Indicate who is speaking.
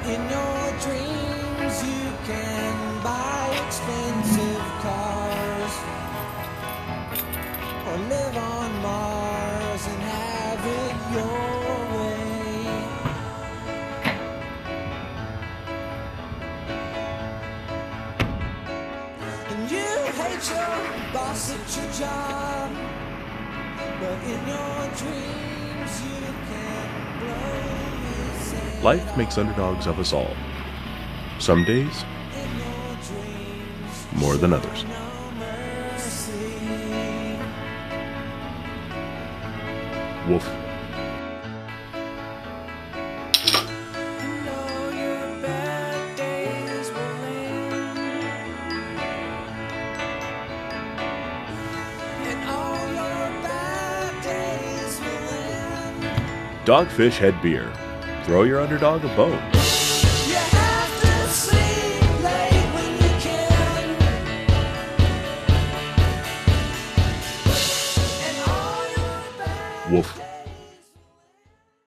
Speaker 1: in your dreams you can buy expensive cars or live on Mars and have it your way. And you hate your boss at your job, but in your dreams you can blow his head.
Speaker 2: Life makes underdogs of us all. Some days,
Speaker 1: In your dreams,
Speaker 2: more than others.
Speaker 1: no mercy.
Speaker 2: Wolf.
Speaker 1: You know your bad days will end, and all your bad days will end.
Speaker 2: Dogfish had beer. Throw your underdog a bone.
Speaker 1: You have to sleep late when you can, and all your bad
Speaker 2: Wolf.